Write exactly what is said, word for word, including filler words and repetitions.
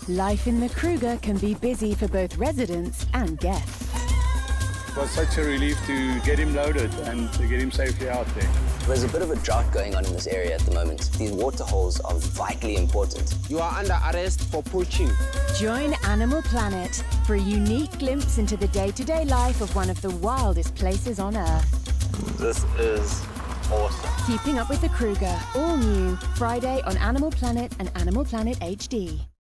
Life in the Kruger can be busy for both residents and guests. It was such a relief to get him loaded and to get him safely out there. There's a bit of a drought going on in this area at the moment. These water holes are vitally important. You are under arrest for poaching. Join Animal Planet for a unique glimpse into the day-to-day life of one of the wildest places on Earth. This is awesome. Keeping Up with the Kruger, all new, Friday on Animal Planet and Animal Planet H D.